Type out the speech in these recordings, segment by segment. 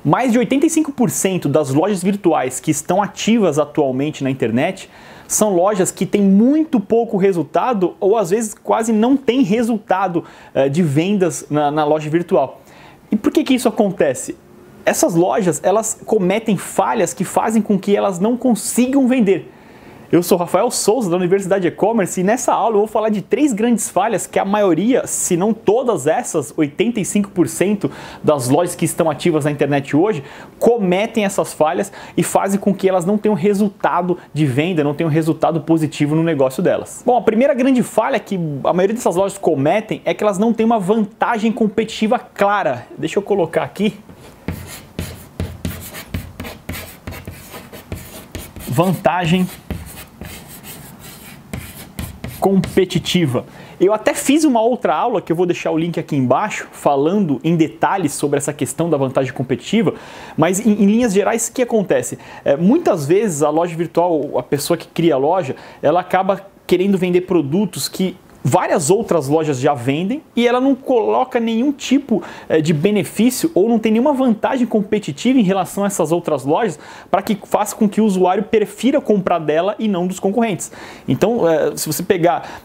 Mais de 85% das lojas virtuais que estão ativas atualmente na internet são lojas que têm muito pouco resultado ou às vezes quase não tem resultado de vendas na loja virtual. E por que isso acontece? Essas lojas, elas cometem falhas que fazem com que elas não consigam vender. Eu sou Rafael Souza, da Universidade E-Commerce, e nessa aula eu vou falar de 3 grandes falhas que a maioria, se não todas essas, 85% das lojas que estão ativas na internet hoje, cometem essas falhas e fazem com que elas não tenham resultado de venda, não tenham resultado positivo no negócio delas. Bom, a primeira grande falha que a maioria dessas lojas cometem é que elas não têm uma vantagem competitiva clara. Deixa eu colocar aqui. Vantagem competitiva. Eu até fiz uma outra aula, que eu vou deixar o link aqui embaixo, falando em detalhes sobre essa questão da vantagem competitiva, mas em linhas gerais, o que acontece? Muitas vezes a loja virtual, a pessoa que cria a loja, ela acaba querendo vender produtos que várias outras lojas já vendem e ela não coloca nenhum tipo de benefício ou não tem nenhuma vantagem competitiva em relação a essas outras lojas para que faça com que o usuário prefira comprar dela e não dos concorrentes. Então, se você pegar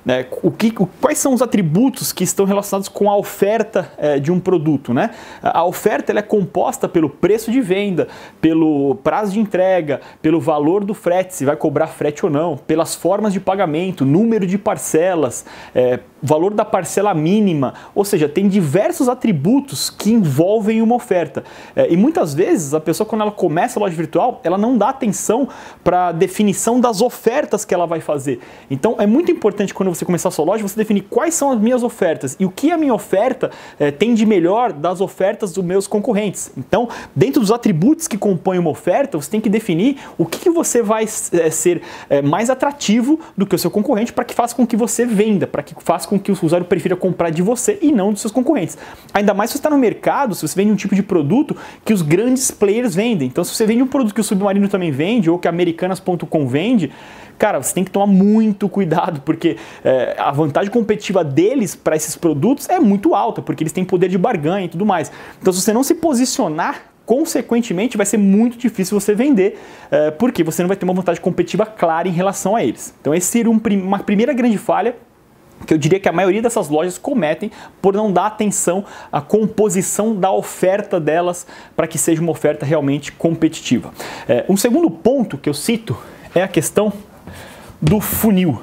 quais são os atributos que estão relacionados com a oferta de um produto, né? A oferta ela é composta pelo preço de venda, pelo prazo de entrega, pelo valor do frete, se vai cobrar frete ou não, pelas formas de pagamento, número de parcelas, valor da parcela mínima, ou seja, tem diversos atributos que envolvem uma oferta. E muitas vezes a pessoa, quando ela começa a loja virtual, ela não dá atenção para a definição das ofertas que ela vai fazer. Então é muito importante, quando você começar a sua loja, você definir quais são as minhas ofertas e o que a minha oferta tem de melhor das ofertas dos meus concorrentes. Então, dentro dos atributos que compõem uma oferta, você tem que definir o que você vai ser mais atrativo do que o seu concorrente para que faça com que você venda, para que faça com que o usuário prefira comprar de você e não dos seus concorrentes. Ainda mais se você está no mercado, se você vende um tipo de produto que os grandes players vendem. Então, se você vende um produto que o Submarino também vende ou que a Americanas.com vende, cara, você tem que tomar muito cuidado, porque a vantagem competitiva deles para esses produtos é muito alta, porque eles têm poder de barganha e tudo mais. Então, se você não se posicionar, consequentemente, vai ser muito difícil você vender, porque você não vai ter uma vantagem competitiva clara em relação a eles. Então, esse seria uma primeira grande falha que eu diria que a maioria dessas lojas cometem por não dar atenção à composição da oferta delas para que seja uma oferta realmente competitiva. Um segundo ponto que eu cito é a questão do funil.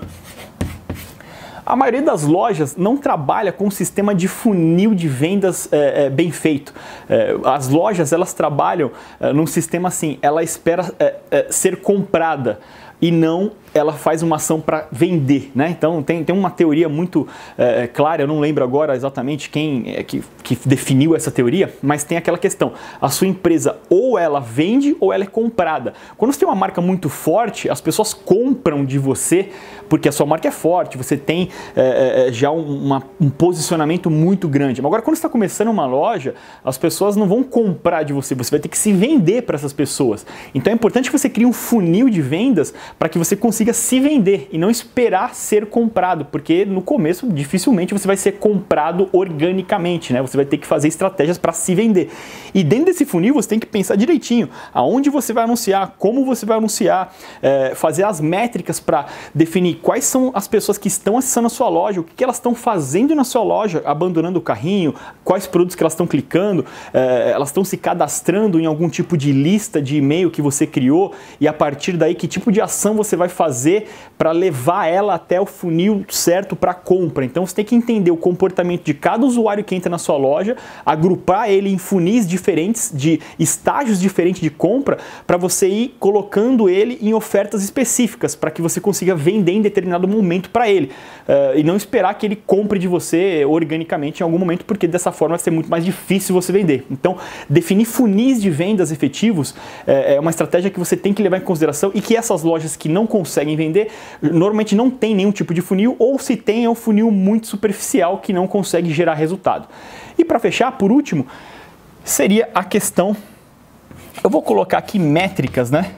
A maioria das lojas não trabalha com um sistema de funil de vendas bem feito. As lojas, elas trabalham num sistema assim, ela espera ser comprada e não ela faz uma ação para vender, né? Então tem uma teoria muito clara, eu não lembro agora exatamente quem que definiu essa teoria, mas tem aquela questão, a sua empresa ou ela vende ou ela é comprada. Quando você tem uma marca muito forte, as pessoas compram de você porque a sua marca é forte, você tem já um posicionamento muito grande. Mas agora, quando você está começando uma loja, as pessoas não vão comprar de você, você vai ter que se vender para essas pessoas. Então é importante que você crie um funil de vendas para que você consiga se vender e não esperar ser comprado, porque no começo dificilmente você vai ser comprado organicamente, né? Você vai ter que fazer estratégias para se vender. E dentro desse funil você tem que pensar direitinho aonde você vai anunciar, como você vai anunciar, fazer as métricas para definir quais são as pessoas que estão acessando a sua loja, o que elas estão fazendo na sua loja, abandonando o carrinho, quais produtos que elas estão clicando, elas estão se cadastrando em algum tipo de lista de e-mail que você criou e a partir daí que tipo de ação você vai fazer para levar ela até o funil certo para compra. Então você tem que entender o comportamento de cada usuário que entra na sua loja, agrupar ele em funis diferentes, de estágios diferentes de compra, para você ir colocando ele em ofertas específicas, para que você consiga vender em determinado momento para ele. E não esperar que ele compre de você organicamente em algum momento, porque dessa forma vai ser muito mais difícil você vender. Então, definir funis de vendas efetivos é uma estratégia que você tem que levar em consideração e que essas lojas que não conseguem vender, normalmente não tem nenhum tipo de funil, ou se tem, é um funil muito superficial que não consegue gerar resultado. E para fechar, por último, seria a questão, eu vou colocar aqui métricas, né?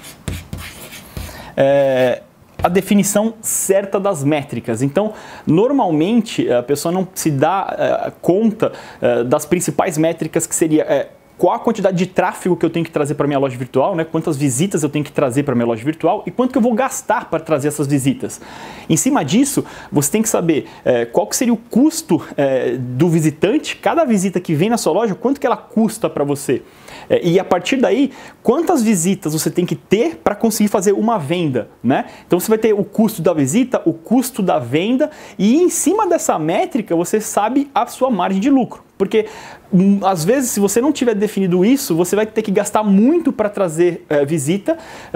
A definição certa das métricas. Então, normalmente, a pessoa não se dá conta das principais métricas, que seria qual a quantidade de tráfego que eu tenho que trazer para minha loja virtual, né? Quantas visitas eu tenho que trazer para minha loja virtual e quanto que eu vou gastar para trazer essas visitas. Em cima disso, você tem que saber qual que seria o custo do visitante, cada visita que vem na sua loja, quanto que ela custa para você. E a partir daí, quantas visitas você tem que ter para conseguir fazer uma venda, né? Então você vai ter o custo da visita, o custo da venda e em cima dessa métrica você sabe a sua margem de lucro. Porque, às vezes, se você não tiver definido isso, você vai ter que gastar muito para trazer visita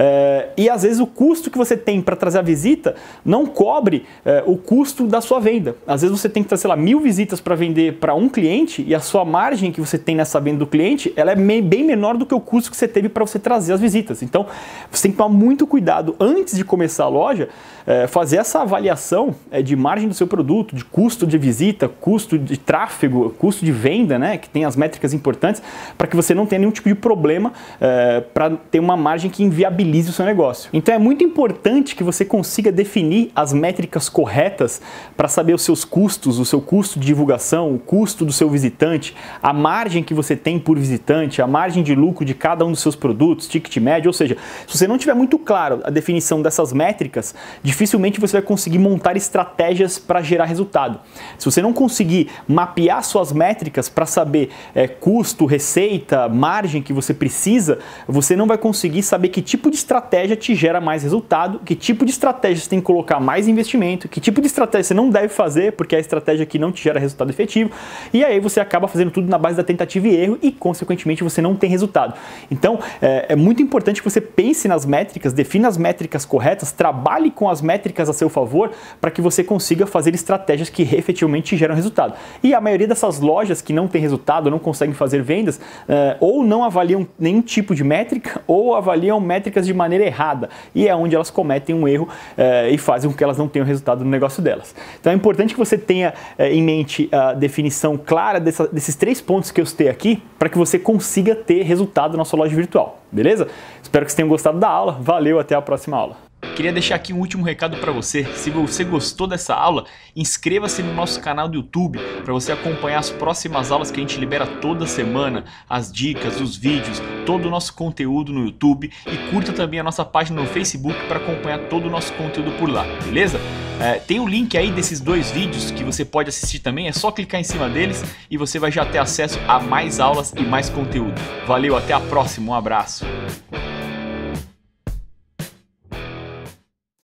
e, às vezes, o custo que você tem para trazer a visita não cobre o custo da sua venda. Às vezes, você tem que trazer, sei lá, 1000 visitas para vender para um cliente e a sua margem que você tem nessa venda do cliente, ela é bem menor do que o custo que você teve para você trazer as visitas. Então, você tem que tomar muito cuidado antes de começar a loja, fazer essa avaliação de margem do seu produto, de custo de visita, custo de tráfego, custo de venda, né, que tem as métricas importantes, para que você não tenha nenhum tipo de problema para ter uma margem que inviabilize o seu negócio. Então é muito importante que você consiga definir as métricas corretas para saber os seus custos, o seu custo de divulgação, o custo do seu visitante, a margem que você tem por visitante, a margem de lucro de cada um dos seus produtos, ticket médio, ou seja, se você não tiver muito claro a definição dessas métricas, dificilmente você vai conseguir montar estratégias para gerar resultado. Se você não conseguir mapear suas métricas para saber custo, receita, margem que você precisa, você não vai conseguir saber que tipo de estratégia te gera mais resultado, que tipo de estratégia você tem que colocar mais investimento, que tipo de estratégia você não deve fazer, porque é a estratégia que não te gera resultado efetivo, e aí você acaba fazendo tudo na base da tentativa e erro e, consequentemente, você não tem resultado. Então, é muito importante que você pense nas métricas, defina as métricas corretas, trabalhe com as métricas a seu favor para que você consiga fazer estratégias que efetivamente te geram resultado. E a maioria dessas lojas que não tem resultado, não conseguem fazer vendas, ou não avaliam nenhum tipo de métrica, ou avaliam métricas de maneira errada. E é onde elas cometem um erro e fazem com que elas não tenham resultado no negócio delas. Então é importante que você tenha em mente a definição clara desses 3 pontos que eu citei aqui, para que você consiga ter resultado na sua loja virtual. Beleza? Espero que vocês tenham gostado da aula. Valeu, até a próxima aula. Queria deixar aqui um último recado para você. Se você gostou dessa aula, inscreva-se no nosso canal do YouTube para você acompanhar as próximas aulas que a gente libera toda semana, as dicas, os vídeos, todo o nosso conteúdo no YouTube, e curta também a nossa página no Facebook para acompanhar todo o nosso conteúdo por lá, beleza? Tem o link aí desses 2 vídeos que você pode assistir também, é só clicar em cima deles e você vai já ter acesso a mais aulas e mais conteúdo. Valeu, até a próxima, um abraço!